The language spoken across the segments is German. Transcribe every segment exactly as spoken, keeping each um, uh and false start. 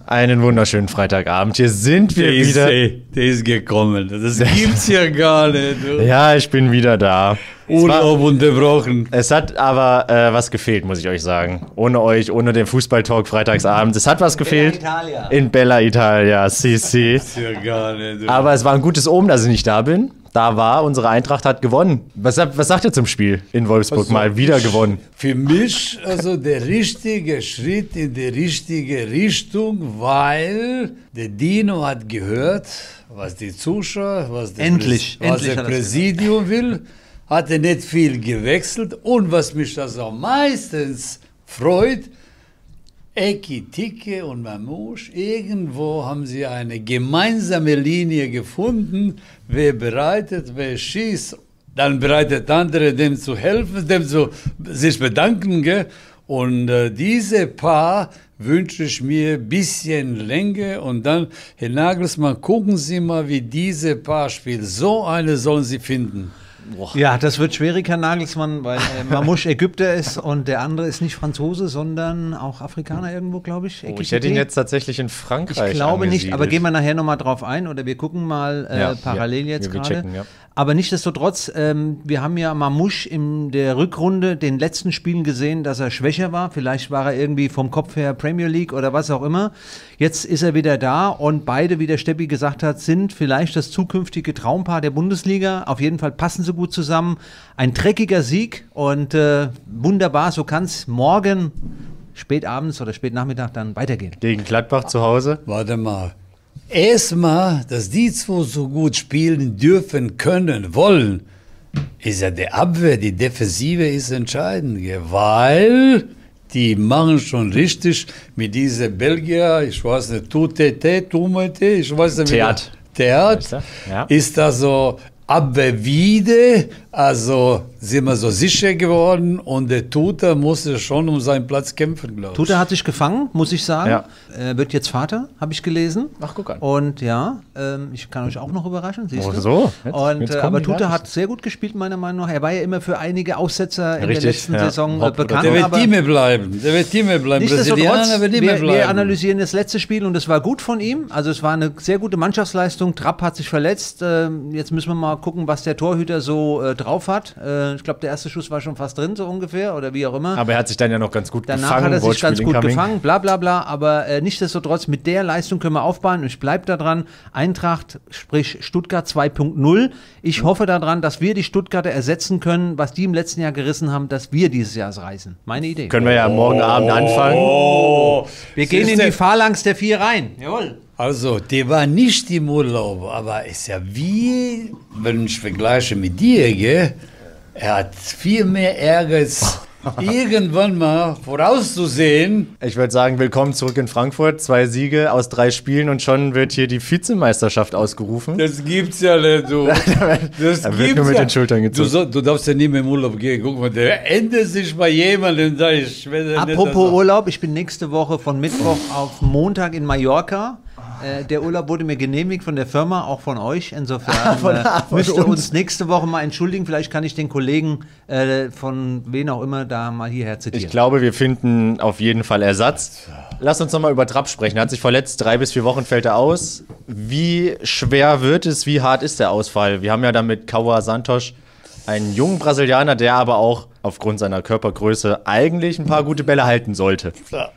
Einen wunderschönen Freitagabend. Hier sind wir der wieder. Ist, der ist gekommen. Das gibt's ja gar nicht. Du. Ja, ich bin wieder da. Urlaub unterbrochen. Es hat aber äh, was gefehlt, muss ich euch sagen. Ohne euch, ohne den Fußballtalk freitagsabends. Es hat was gefehlt. Bella Italia. In Bella Italia, si, si. Das ist ja gar nicht. Du. Aber es war ein gutes Omen, dass ich nicht da bin. Da war, unsere Eintracht hat gewonnen. Was, was sagt ihr zum Spiel in Wolfsburg? Also, Mal wieder gewonnen. Für mich also der richtige Schritt in die richtige Richtung, weil der Dino hat gehört, was die Zuschauer, was, der Endlich, Präs was endlich der hat er's Präsidium will, hat er nicht viel gewechselt. Und was mich das auch meistens freut, Eki, Tike und Mamouche, irgendwo haben sie eine gemeinsame Linie gefunden, wer bereitet, wer schießt, dann bereitet andere, dem zu helfen, dem zu sich bedanken. Gell? Und äh, diese Paar wünsche ich mir ein bisschen länger und dann, Herr Nagelsmann, gucken Sie mal, wie diese Paar spielt. So eine sollen Sie finden. Boah. Ja, das wird schwierig, Herr Nagelsmann, weil äh, Mamouche Ägypter ist und der andere ist nicht Franzose, sondern auch Afrikaner irgendwo, glaube ich. Oh, ich hätte ihn jetzt tatsächlich in Frankreich Ich glaube nicht, aber angesiedelt. gehen wir nachher nochmal drauf ein oder wir gucken mal äh, Ja, parallel ja, jetzt wir- wir gerade. checken, ja. Aber nichtsdestotrotz, ähm, wir haben ja Mamouche in der Rückrunde, den letzten Spielen gesehen, dass er schwächer war. Vielleicht war er irgendwie vom Kopf her Premier League oder was auch immer. Jetzt ist er wieder da und beide, wie der Steppi gesagt hat, sind vielleicht das zukünftige Traumpaar der Bundesliga. Auf jeden Fall passen sie gut zusammen. Ein dreckiger Sieg und äh, wunderbar, so kann es morgen spät abends oder spät Nachmittag dann weitergehen. Gegen Gladbach zu Hause. Warte mal. Erstmal, dass die zwei so gut spielen dürfen, können, wollen, ist ja die Abwehr, die Defensive ist entscheidend, gell? Weil die machen schon richtig mit dieser Belgier, ich weiß nicht, Tutete, Tumete, ich weiß nicht, wie Theat. Theat, Ja. ist da so Abwehr wieder, also sind wir so sicher geworden und der Tuta musste schon um seinen Platz kämpfen, glaube ich. Tuta hat sich gefangen, muss ich sagen. Ja. Er wird jetzt Vater, habe ich gelesen. Ach, guck an. Und ja, ähm, ich kann euch auch noch überraschen, siehst Oh, du? so? Jetzt- Und, jetzt äh, kommen aber die Tuta Nachrichten. hat sehr gut gespielt, meiner Meinung nach. Er war ja immer für einige Aussetzer in Richtig, der letzten ja. Saison äh, Hopp oder bekannt. Der wird aber Team bleiben, der wird Team bleiben, nichtsdestotrotz, Brasilianer wird immer wir, bleiben. wir analysieren das letzte Spiel und es war gut von ihm. Also es war eine sehr gute Mannschaftsleistung. Trapp hat sich verletzt. Ähm, jetzt müssen wir mal gucken, was der Torhüter so äh, drauf hat. Äh, ich glaube, der erste Schuss war schon fast drin, so ungefähr, oder wie auch immer. Aber er hat sich dann ja noch ganz gut Danach gefangen. hat er sich Wortspiel ganz gut incoming. gefangen, bla bla bla, aber äh, nichtsdestotrotz, mit der Leistung können wir aufbauen und ich bleibe da dran. Eintracht, sprich Stuttgart zwei Punkt null. Ich hoffe daran, dass wir die Stuttgarter ersetzen können, was die im letzten Jahr gerissen haben, dass wir dieses Jahr reißen. Meine Idee. Können wir ja morgen Abend anfangen. Oh, Wir gehen in siehste? die Phalanx der vier rein. Jawohl. Also, der war nicht im Urlaub, aber ist ja wie, wenn ich vergleiche mit dir, gell? Er hat viel mehr Ehrgeiz, irgendwann mal vorauszusehen. Ich würde sagen, willkommen zurück in Frankfurt. Zwei Siege aus drei Spielen und schon wird hier die Vizemeisterschaft ausgerufen. Das gibt's ja nicht, du. Das Da wird nur mit ja. den Schultern Du, gezogen. so, du darfst ja nie mehr im Urlaub gehen. Guck mal, der endet sich bei jemandem. Da ich weiß ja nicht, Apropos dass- Urlaub, ich bin nächste Woche von Mittwoch auf Montag in Mallorca. Äh, der Urlaub wurde mir genehmigt von der Firma, auch von euch. Insofern Von- äh, von müsst ihr uns. uns nächste Woche mal entschuldigen. Vielleicht kann ich den Kollegen äh, von wen auch immer da mal hierher zitieren. Ich glaube, wir finden auf jeden Fall Ersatz. Lass uns nochmal über Trapp sprechen. Er hat sich verletzt, drei bis vier Wochen fällt er aus. Wie schwer wird es, wie hart ist der Ausfall? Wir haben ja da mit Kaua Santos einen jungen Brasilianer, der aber auch aufgrund seiner Körpergröße eigentlich ein paar gute Bälle halten sollte.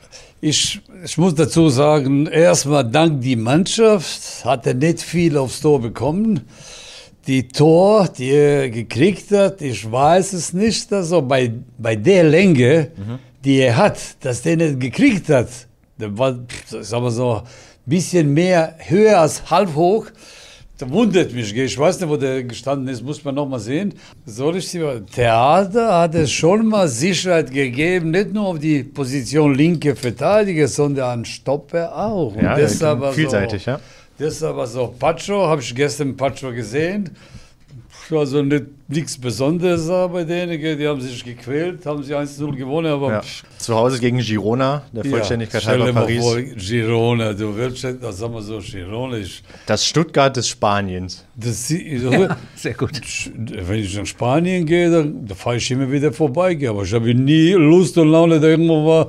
Ich, ich muss dazu sagen, erstmal dank die Mannschaft hat er nicht viel aufs Tor bekommen. Die Tor, die er gekriegt hat, ich weiß es nicht, also bei, bei der Länge, die er hat, dass der nicht gekriegt hat, der war, sagen wir so, ein bisschen mehr höher als halb hoch. Da wundert mich, gell? Ich weiß nicht, wo der gestanden ist, muss man noch mal sehen. Soll ich Sie mal- Theater hat es schon mal Sicherheit gegeben, nicht nur auf die Position linke Verteidiger, sondern an Stopper auch. Und Ja, deshalb war vielseitig, so, ja. Deshalb war so Pacho, habe ich gestern Pacho gesehen. Also nicht, nichts Besonderes da bei denen, gell? Die haben sich gequält, haben sie eins zu null gewonnen, aber Ja. Zu Hause gegen Girona, der Vollständigkeit stell dir halber mal Paris. vor, Girona, du willst, das sagen wir so, Girona ist, Das Stuttgart des Spaniens. das, Ja, sehr gut. wenn ich nach Spanien gehe, dann, da fahre ich immer wieder vorbei. Aber ich habe nie Lust und Laune, da irgendwo mal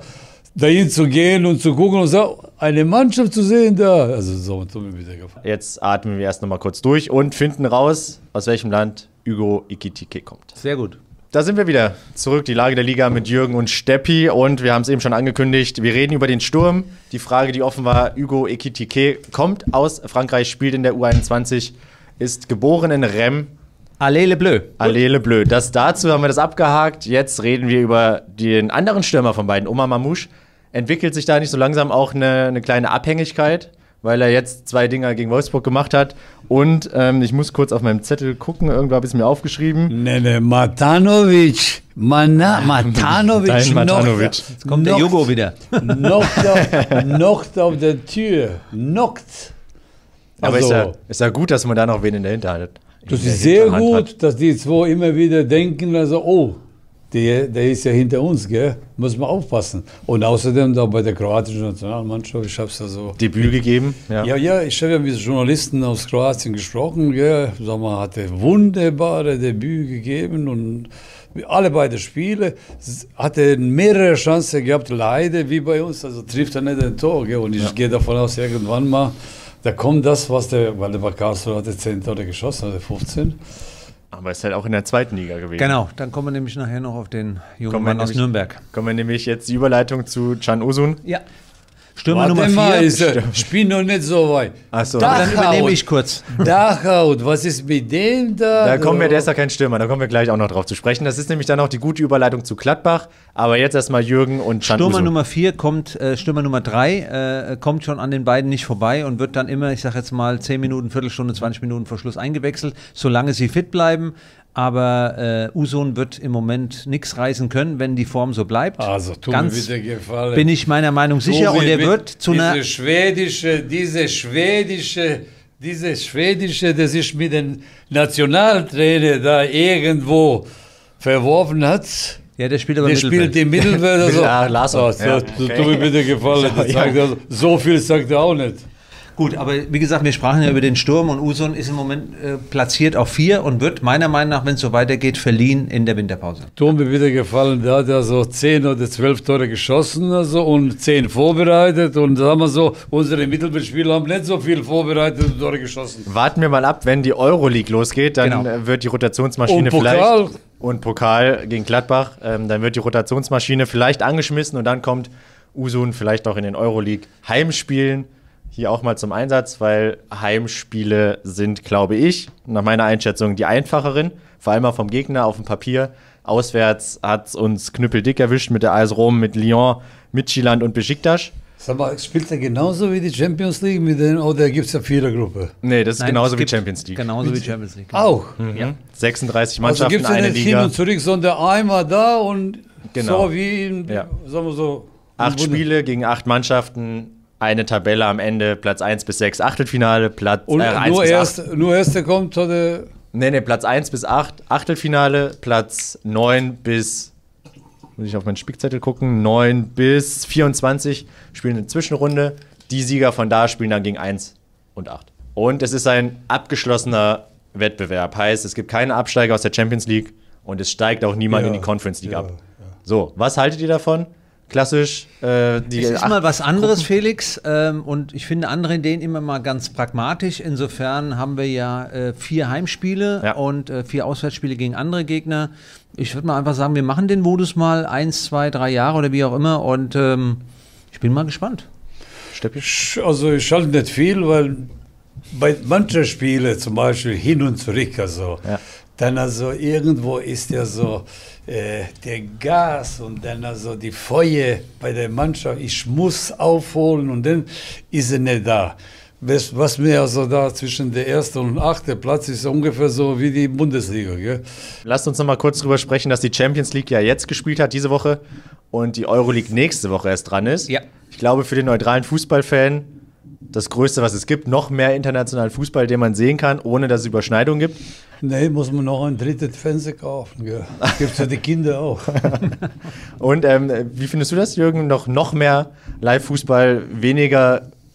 dahin zu gehen und zu gucken und so, eine Mannschaft zu sehen da. Also so, so mir wieder gefallen. Jetzt atmen wir erst nochmal kurz durch und finden raus, aus welchem Land Hugo Ekitike kommt. Sehr gut. Da sind wir wieder zurück, die Lage der Liga mit Jürgen und Steppi und wir haben es eben schon angekündigt, wir reden über den Sturm. Die Frage, die offen war, Hugo Ekitike kommt aus Frankreich, spielt in der U einundzwanzig, ist geboren in Reims. Allez le Bleu. Allez le Bleu. Das dazu haben wir das abgehakt. Jetzt reden wir über den anderen Stürmer von beiden, Omar Mamouche. Entwickelt sich da nicht so langsam auch eine, eine kleine Abhängigkeit, weil er jetzt zwei Dinger gegen Wolfsburg gemacht hat. Und ähm, ich muss kurz auf meinem Zettel gucken, irgendwo habe ich es mir aufgeschrieben. Ne, ne, Matanovic. Mana, Matanovic. Dein Matanovic. Jetzt kommt der Hugo wieder. Knockt auf, knockt auf der Tür. Knockt. Aber Also, ist, ja, ist ja gut, dass man da noch wen in der Hinterhand hat. das in der ist sehr Hinterhand gut, hat. dass die zwei immer wieder denken, also, oh, der, der ist ja hinter uns, gell? Muss man aufpassen. Und außerdem da bei der kroatischen Nationalmannschaft, ich habe es ja so... Debüt gegeben. Ja. Ja, ja, ich habe ja mit Journalisten aus Kroatien gesprochen, gell? Sag mal, hatte wunderbare Debüt gegeben und alle beide Spiele, hatte mehrere Chancen gehabt, leider wie bei uns, also trifft er nicht ein Tor, gell? Und ich ja. gehe davon aus, irgendwann mal, da kommt das, was der, weil der Karlsruhe hatte zehn Tore geschossen, hatte fünfzehn. Aber ist halt auch in der zweiten Liga gewesen. Genau, dann kommen wir nämlich nachher noch auf den jungen Kommen wir Mann aus nämlich- Nürnberg. Kommen wir nämlich jetzt die Überleitung zu Can Uzun. Ja. Stürmer Warte Nummer mal, vier. ist er, ich bin noch nicht so weit. Ach so. Da- Dann übernehme ich kurz. Dachhaut, was ist mit dem da? Da kommen wir, der ist ja kein Stürmer, da kommen wir gleich auch noch drauf zu sprechen. Das ist nämlich dann auch die gute Überleitung zu Gladbach. Aber jetzt erstmal Jürgen und Can Stürmer Uzun. Nummer vier kommt, äh, Stürmer Nummer drei äh, kommt schon an den beiden nicht vorbei und wird dann immer, ich sag jetzt mal, zehn Minuten, Viertelstunde, zwanzig Minuten vor Schluss eingewechselt, solange sie fit bleiben. Aber äh, Uzun wird im Moment nichts reißen können, wenn die Form so bleibt. Also, tut Ganz mir wieder gefallen. bin ich meiner Meinung sicher. So Und wie er mit wird zu einer... diese schwedische, diese schwedische, diese schwedische, das sich mit dem Nationaltrainer da irgendwo verworfen hat. Ja, der spielt aber Der Mittelfeld. spielt im Mittelfeld. Also, Ja, Larsson. Oh, so, Ja, tut okay. mir bitte gefallen. Das Ja. sagt er, so viel sagt er auch nicht. Gut, aber wie gesagt, wir sprachen ja über den Sturm und Uzun ist im Moment äh, platziert auf vier und wird meiner Meinung nach, wenn es so weitergeht, verliehen in der Winterpause. Tut mir wieder gefallen, der hat ja so zehn oder zwölf Tore geschossen also, und zehn vorbereitet. Und sagen wir so, unsere Mittelfeldspieler haben nicht so viel vorbereitet und Tore geschossen. Warten wir mal ab, wenn die Euroleague losgeht, dann Genau. äh, wird die Rotationsmaschine Und Pokal. vielleicht... Und Pokal gegen Gladbach, ähm, dann wird die Rotationsmaschine vielleicht angeschmissen und dann kommt Uzun vielleicht auch in den Euroleague Heimspielen hier auch mal zum Einsatz, weil Heimspiele sind, glaube ich, nach meiner Einschätzung die einfacheren, vor allem auch vom Gegner auf dem Papier. Auswärts hat es uns knüppeldick erwischt mit der A S Rom, mit Lyon, Midtjylland und Besiktas. Sag mal, spielt er genauso wie die Champions League mit den, oder gibt es eine Vierergruppe? Nee, das ist Nein, genauso es wie gibt Champions League. Genauso wie Champions League. Auch. Ja. sechsunddreißig Also Mannschaften, gibt es ja eine nicht hin Liga. und zurück, sondern einmal da und Genau. so wie in, Ja. sagen wir so. Acht im Bunde- Spiele gegen acht Mannschaften, eine Tabelle am Ende, Platz eins bis sechs Achtelfinale, Platz Und äh, eins nur, bis erst, acht. nur erster kommt, hat er. Nee, nee, Platz eins bis acht Achtelfinale, Platz neun bis, muss ich auf meinen Spickzettel gucken, neun bis vierundzwanzig spielen eine Zwischenrunde. Die Sieger von da spielen dann gegen eins und acht. Und es ist ein abgeschlossener Wettbewerb. Heißt, es gibt keine Absteiger aus der Champions League und es steigt auch niemand Ja, in die Conference League ja, ab. So, was haltet ihr davon? Klassisch, äh, die Es ist acht- mal was anderes, Felix, ähm, und ich finde andere Ideen immer mal ganz pragmatisch. Insofern haben wir ja äh, vier Heimspiele Ja. und äh, vier Auswärtsspiele gegen andere Gegner. Ich würde mal einfach sagen, wir machen den Modus mal eins, zwei, drei Jahre oder wie auch immer und ähm, ich bin mal gespannt. Steppi? Also ich halte nicht viel, weil bei manchen Spielen, zum Beispiel hin und zurück, also, Ja. dann also irgendwo ist ja so äh, der Gas und dann also die Feuer bei der Mannschaft, ich muss aufholen und dann ist er nicht da. Was, was mir also da zwischen der ersten und achten Platz ist ungefähr so wie die Bundesliga. Gell? Lasst uns noch mal kurz drüber sprechen, dass die Champions League ja jetzt gespielt hat, diese Woche, und die Euroleague nächste Woche erst dran ist. Ja. Ich glaube, für den neutralen Fußballfan das Größte, was es gibt, noch mehr internationalen Fußball, den man sehen kann, ohne dass es Überschneidungen gibt. Nee, muss man noch ein drittes Fernseher kaufen. Gell? Gibt es ja die Kinder auch. Und ähm, wie findest du das, Jürgen? Noch, noch mehr Live-Fußball, weniger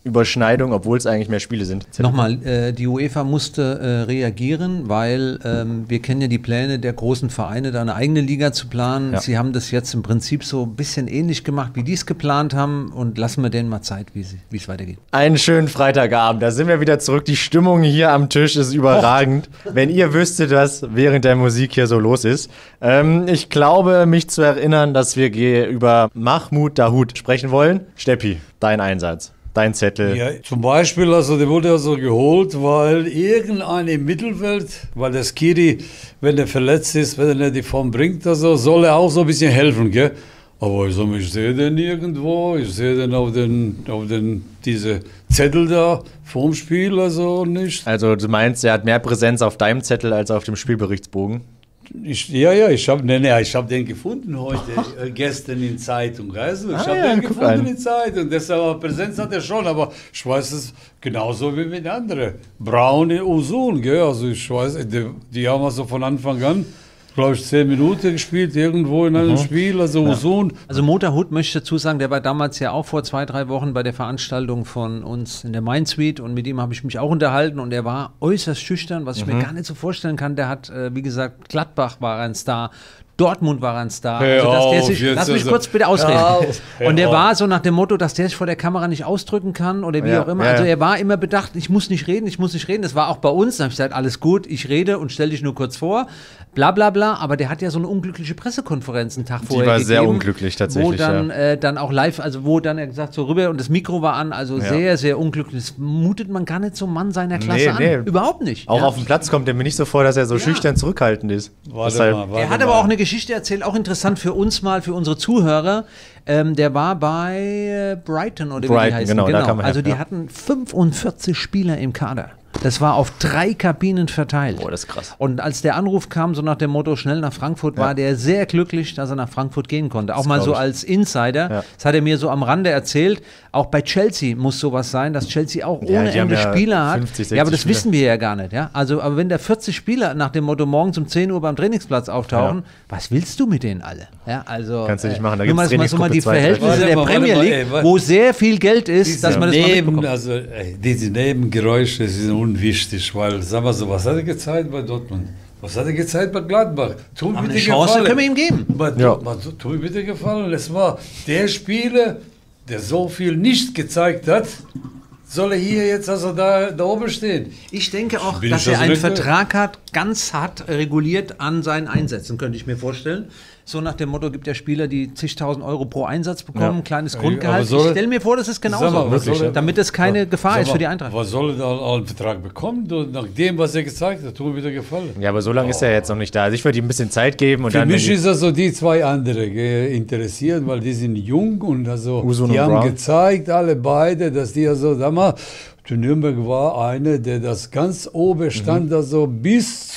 Überschneidung, obwohl es eigentlich mehr Spiele sind. Nochmal, äh, die UEFA musste äh, reagieren, weil ähm, wir kennen ja die Pläne der großen Vereine, da eine eigene Liga zu planen. Ja. Sie haben das jetzt im Prinzip so ein bisschen ähnlich gemacht, wie die es geplant haben, und lassen wir denen mal Zeit, wie sie- wie es weitergeht. Einen schönen Freitagabend, da sind wir wieder zurück. Die Stimmung hier am Tisch ist überragend. Wenn ihr wüsstet, was während der Musik hier so los ist. Ähm, ich glaube, mich zu erinnern, dass wir ge- über Mahmoud Dahoud sprechen wollen. Steppi, dein Einsatz, dein Zettel. Ja, zum Beispiel, also der wurde ja so geholt, weil irgendeine im Mittelfeld, weil der Skiri, wenn er verletzt ist, wenn er nicht die Form bringt, also soll er auch so ein bisschen helfen, gell? Aber also, ich sehe den nirgendwo, ich sehe den auf den, auf den, diese Zettel da vorm Spiel, also nicht. Also du meinst, er hat mehr Präsenz auf deinem Zettel als auf dem Spielberichtsbogen? Ich, ja, ja, ich habe nee, nee, ich hab den gefunden heute, äh, gestern in Zeitung, weißt du? Ich Ah, habe ja, den guck gefunden an. in Zeitung, deshalb Präsenz hat er schon, aber ich weiß es genauso wie mit anderen. Braun in Usun, gell, also ich weiß, die, die haben also von Anfang an, glaube ich, zehn Minuten gespielt, irgendwo in einem Spiel, also Usun. Also Motorhut möchte ich dazu sagen, der war damals ja auch vor zwei, drei Wochen bei der Veranstaltung von uns in der Main Suite, und mit ihm habe ich mich auch unterhalten, und er war äußerst schüchtern, was ich mir gar nicht so vorstellen kann. Der hat, äh, wie gesagt, Gladbach war ein Star, Dortmund war ein Star. Hör Also, dass der auf, sich, jetzt lass mich also- kurz bitte ausreden. Hör auf, hör Und der auf. war so nach dem Motto, dass der sich vor der Kamera nicht ausdrücken kann oder wie Ja, auch immer. ja, Also ja. er war immer bedacht, ich muss nicht reden, ich muss nicht reden. Das war auch bei uns. Da habe ich gesagt, alles gut, ich rede und stell dich nur kurz vor. Bla bla bla. Aber der hat ja so eine unglückliche Pressekonferenz einen Tag vorher war gegeben. sehr unglücklich tatsächlich, Wo dann, ja. äh, dann auch live, also wo dann er gesagt so rüber und das Mikro war an. Also Ja. sehr, sehr unglücklich. Das mutet man gar nicht so Mann seiner Klasse Nee, an. nee. Überhaupt nicht. Auch ja. auf dem Platz kommt er mir nicht so vor, dass er so schüchtern zurückhaltend ist. Warte Deshalb- mal, warte Er hat mal. aber auch eine Geschichte erzählt, auch interessant für uns mal, für unsere Zuhörer. Ähm, der war bei äh, Brighton oder wie Brighton, die heißen. genau, da kam er her, also die ja. hatten fünfundvierzig Spieler im Kader. Das war auf drei Kabinen verteilt. Boah, das ist krass. Und als der Anruf kam, so nach dem Motto schnell nach Frankfurt, war der sehr glücklich, dass er nach Frankfurt gehen konnte. Auch mal so glaub ich. als Insider. Ja. Das hat er mir so am Rande erzählt. Auch bei Chelsea muss sowas sein, dass Chelsea auch Ja, ohne die haben Ende ja Spieler hat. fünfzig, Ja, aber das sechzig wissen wir ja gar nicht. Ja? Also, aber wenn da vierzig Spieler nach dem Motto morgens um zehn Uhr beim Trainingsplatz auftauchen, Ja. was willst du mit denen alle? Ja, also, Kannst du nicht machen, da nur gibt's mal, mal so mal die Trainingsgruppe zwei, Verhältnisse Warte der mal, warte Premier mal, League, ey, warte. wo sehr viel Geld ist, dass man das mal Neben, mitbekommt. also, ey, diese Nebengeräusche sind unwichtig, weil, sag mal so, was hat er gezeigt bei Dortmund? Was hat er gezeigt bei Gladbach? Tu mir Aber bitte eine Chance gefallen. können wir ihm geben. Aber tu, Ja. mal, tu, tu mir bitte gefallen. Es war der Spieler, der so viel nicht gezeigt hat, soll er hier jetzt also da, da oben stehen. Ich denke auch, Bin dass ich er das einen richtig? Vertrag hat, ganz hart reguliert an seinen Einsätzen, könnte ich mir vorstellen. So nach dem Motto, gibt ja Spieler, die zigtausend Euro pro Einsatz bekommen, Ja. ein kleines aber Grundgehalt. soll- Ich stelle mir vor, das ist Sag genauso, mal, was soll er- damit es keine Gefahr Sag ist mal, für die Eintracht. Was soll er da einen Vertrag bekommen? Du, nach dem, was er gezeigt hat, tu mir bitte gefallen. Ja, aber so lange ist er jetzt noch nicht da. Also ich würde ihm ein bisschen Zeit geben und Für dann. mich wenn ist also die zwei andere gell, interessiert, weil die sind jung und also Usun die und haben Brown. Mhm. gezeigt, alle beide, dass die also, sag mal, der Nürnberg war einer, der das ganz oben stand, also bis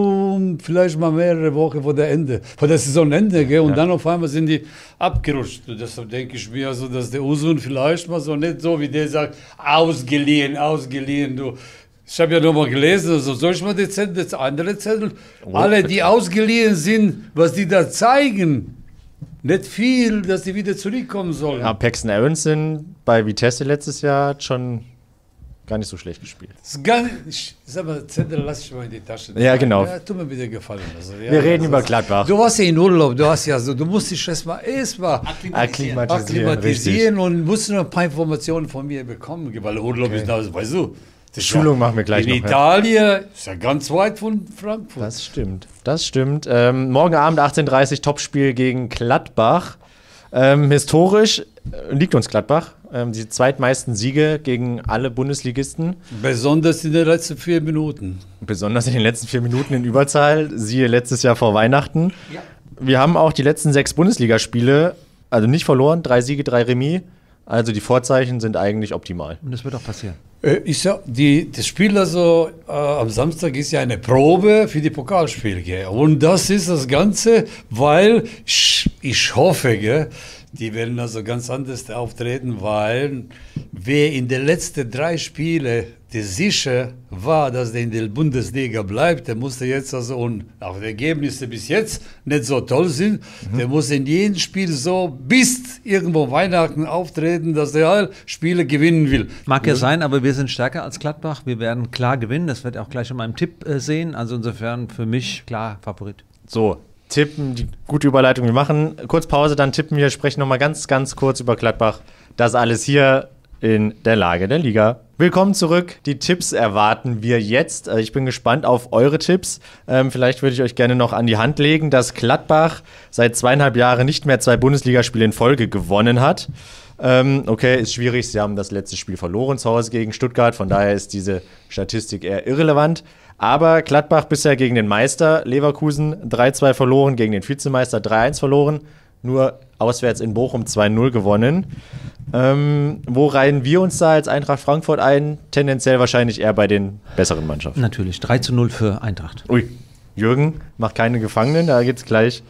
zu vielleicht mal mehrere Wochen vor der Ende, vor der Saisonende, gell, und dann auf einmal sind die abgerutscht. Und deshalb denke ich mir also, dass der Usun vielleicht mal so nicht so wie der sagt, ausgeliehen, ausgeliehen, du. Ich habe ja noch mal gelesen, also soll ich mal die Zettel, das andere Zettel, alle, die ausgeliehen sind, was die da zeigen, nicht viel, dass die wieder zurückkommen sollen. ja, Paxton Aronson bei Vitesse letztes Jahr hat schon gar nicht so schlecht gespielt. Das ist gar nicht, ich sag mal, Zettel lass ich mal in die Tasche. Ja, genau. Ja, tut mir bitte gefallen. Also, ja, Wir reden das über ist- Gladbach. Du warst ja in Urlaub, du hast ja so, du musst dich erstmal erstmal Akklimatisieren, akklimatisieren und musst noch ein paar Informationen von mir bekommen, weil Urlaub ist da, weißt du. Das ist Schulung machen wir gleich in noch, ja. Italien ist ja ganz weit von Frankfurt. Das stimmt, das stimmt. Ähm, morgen Abend achtzehn Uhr dreißig Topspiel gegen Gladbach. Ähm, historisch äh, liegt uns Gladbach. Ähm, die zweitmeisten Siege gegen alle Bundesligisten. Besonders in den letzten vier Minuten. Besonders in den letzten vier Minuten in Überzahl. Siehe letztes Jahr vor Weihnachten. Wir haben auch die letzten sechs Bundesligaspiele, also nicht verloren, drei Siege, drei Remis. Also die Vorzeichen sind eigentlich optimal. Und das wird auch passieren. Äh, Ist ja, die, das Spiel also äh, am Samstag ist ja eine Probe für die Pokalspiele. Gell? Und das ist das Ganze, weil ich, ich hoffe, gell, die werden also ganz anders auftreten, weil wer in den letzten drei Spielen der sicher war, dass der in der Bundesliga bleibt, der musste jetzt also, und auch die Ergebnisse bis jetzt nicht so toll sind, mhm. der muss in jedem Spiel so bis irgendwo Weihnachten auftreten, dass der alle Spiele gewinnen will. Mag ja sein, aber wir sind stärker als Gladbach. Wir werden klar gewinnen. Das wird auch gleich in meinem Tipp äh, sehen. Also insofern für mich klar Favorit. So, tippen, die gute Überleitung. Wir machen kurz Pause, dann tippen wir, sprechen nochmal ganz, ganz kurz über Gladbach. Das alles hier in der Lage der Liga. Willkommen zurück. Die Tipps erwarten wir jetzt. Ich bin gespannt auf eure Tipps. Ähm, vielleicht würde ich euch gerne noch an die Hand legen, dass Gladbach seit zweieinhalb Jahren nicht mehr zwei Bundesligaspiele in Folge gewonnen hat. Ähm, okay, ist schwierig. Sie haben das letzte Spiel verloren zu Hause gegen Stuttgart. Von daher ist diese Statistik eher irrelevant. Aber Gladbach bisher gegen den Meister Leverkusen drei zwei verloren, gegen den Vizemeister drei eins verloren. Nur auswärts in Bochum zwei null gewonnen. Ähm, wo reihen wir uns da als Eintracht Frankfurt ein? Tendenziell wahrscheinlich eher bei den besseren Mannschaften. Natürlich, drei zu null für Eintracht. Ui, Jürgen macht keine Gefangenen, da geht's gleich.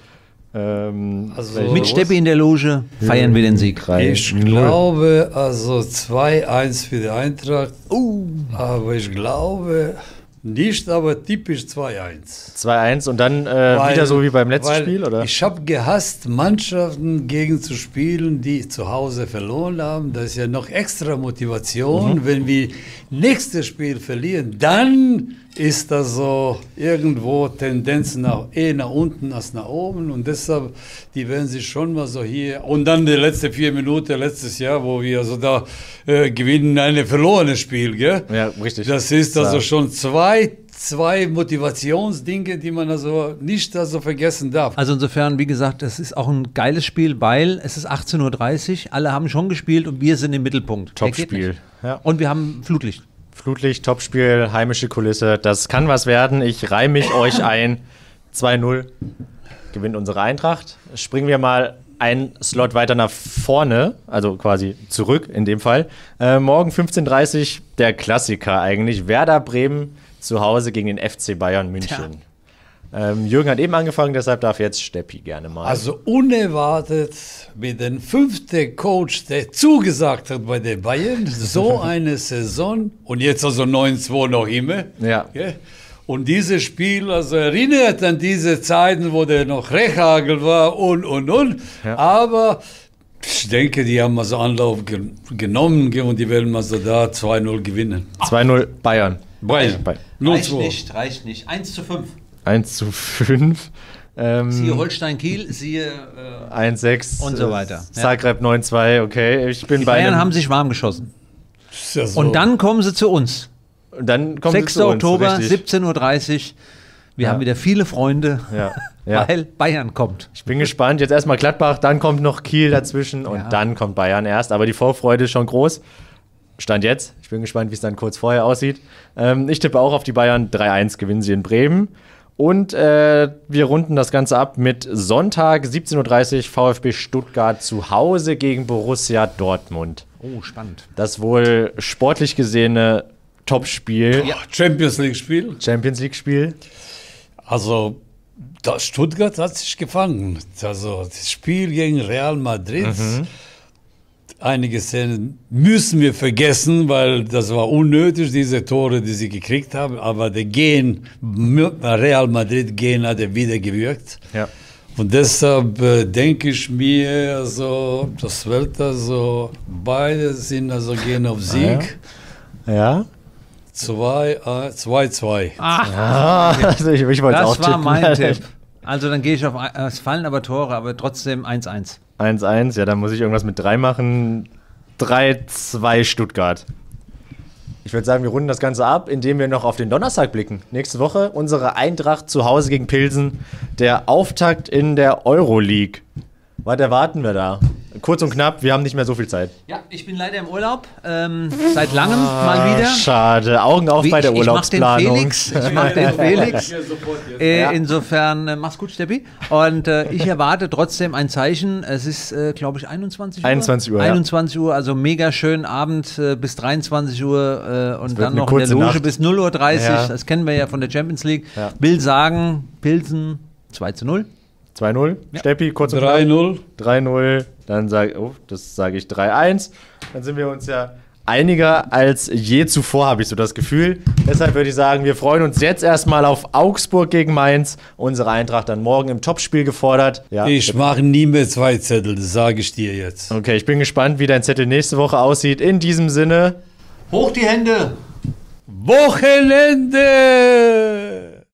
Ähm, also mit Steppi in der Loge feiern wir den Sieg. Ich glaube, also zwei eins für die Eintracht. Uh. Aber ich glaube nicht, aber typisch zwei eins. zwei eins und dann äh, weil, wieder so wie beim letzten Spiel, oder? Ich habe gehasst, Mannschaften gegen zu spielen, die zu Hause verloren haben. Das ist ja noch extra Motivation. Mhm. Wenn wir nächstes Spiel verlieren, dann ist das so irgendwo Tendenz nach, eher nach unten als nach oben. Und deshalb, die werden sich schon mal so hier. Und dann die letzten vier Minuten letztes Jahr, wo wir also da äh, gewinnen, ein verlorenes Spiel. Gell? Ja, richtig. Das ist also schon zwei, zwei Motivationsdinge, die man also nicht also vergessen darf. Also insofern, wie gesagt, es ist auch ein geiles Spiel, weil es ist achtzehn Uhr dreißig, alle haben schon gespielt und wir sind im Mittelpunkt. Topspiel. Ja. Und wir haben Flutlicht. Flutlicht, Topspiel, heimische Kulisse, das kann was werden. Ich reihe mich euch ein. zwei null gewinnt unsere Eintracht. Springen wir mal einen Slot weiter nach vorne, also quasi zurück in dem Fall. Äh, morgen fünfzehn Uhr dreißig, der Klassiker eigentlich. Werder Bremen zu Hause gegen den F C Bayern München. Ähm, Jürgen hat eben angefangen, deshalb darf jetzt Steppi gerne mal. Also unerwartet mit dem fünften Coach, der zugesagt hat bei den Bayern, so eine Saison und jetzt also neun zwei noch immer. Ja. Okay? Und dieses Spiel also erinnert an diese Zeiten, wo der noch Rechhagel war und, und, und. Ja. Aber ich denke, die haben also Anlauf ge- genommen und die werden also da zwei null gewinnen. zwei null Bayern. Bayern. Bayern. Reicht nicht, reicht nicht. eins zu fünf. eins zu fünf. Ähm, siehe Holstein-Kiel, siehe äh, eins sechs und so weiter. Zagreb ja. neun zwei, okay. Ich bin die bei Bayern einem, haben sich warm geschossen. Ja so. Und dann kommen sie zu uns. Und dann kommen sechster sie zu uns, Oktober, richtig. siebzehn Uhr dreißig. Wir ja. haben wieder viele Freunde, ja. Ja. weil Bayern kommt. Ich bin gespannt. Jetzt erstmal Gladbach, dann kommt noch Kiel dazwischen und ja. dann kommt Bayern erst. Aber die Vorfreude ist schon groß. Stand jetzt. Ich bin gespannt, wie es dann kurz vorher aussieht. Ähm, ich tippe auch auf die Bayern. drei eins gewinnen sie in Bremen. Und äh, wir runden das Ganze ab mit Sonntag, siebzehn Uhr dreißig, VfB Stuttgart zu Hause gegen Borussia Dortmund. Oh, spannend. Das wohl sportlich gesehene Topspiel. Ja. Champions League-Spiel. Champions League-Spiel. Also, das Stuttgart hat sich gefangen. Also, das Spiel gegen Real Madrid. Mhm. Einige Szenen müssen wir vergessen, weil das war unnötig, diese Tore, die sie gekriegt haben. Aber der Gen, Real Madrid-Gen hat er wieder gewirkt. Ja. Und deshalb äh, denke ich mir, also, das wird also, beide sind also gehen auf Sieg. Ah, ja. zwei zwei. Ach, ah, also ich, ich wollte das auch war tippen. mein Tipp. Also dann gehe ich auf, es fallen aber Tore, aber trotzdem eins eins. eins eins, ja, dann muss ich irgendwas mit drei machen. drei zwei Stuttgart. Ich würde sagen, wir runden das Ganze ab, indem wir noch auf den Donnerstag blicken. Nächste Woche unsere Eintracht zu Hause gegen Pilsen. Der Auftakt in der Euroleague. Was erwarten wir da? Kurz und knapp, wir haben nicht mehr so viel Zeit. Ja, ich bin leider im Urlaub. Ähm, seit langem ah, mal wieder. Schade, Augen auf Wie, bei der ich, Urlaubsplanung. Ich mach den Felix. Ich mach den Felix. Äh, ja. Insofern, äh, mach's gut, Steppi. Und äh, ich erwarte trotzdem ein Zeichen. Es ist, äh, glaube ich, einundzwanzig Uhr. einundzwanzig Uhr, einundzwanzig Uhr, also mega schönen Abend äh, bis dreiundzwanzig Uhr äh, und dann noch in der Loge Nacht. bis null Uhr dreißig. Ja. Das kennen wir ja von der Champions League. Ja. Will sagen, Pilsen zwei zu null. zwei null. Ja. Steppi, kurz und drei null. drei null. Dann sage oh, das sage ich drei eins. Dann sind wir uns ja einiger als je zuvor, habe ich so das Gefühl. Deshalb würde ich sagen, wir freuen uns jetzt erstmal auf Augsburg gegen Mainz. Unsere Eintracht dann morgen im Topspiel gefordert. Ja. Ich mache nie mehr zwei Zettel, das sage ich dir jetzt. Okay, ich bin gespannt, wie dein Zettel nächste Woche aussieht. In diesem Sinne. Hoch die Hände! Wochenende!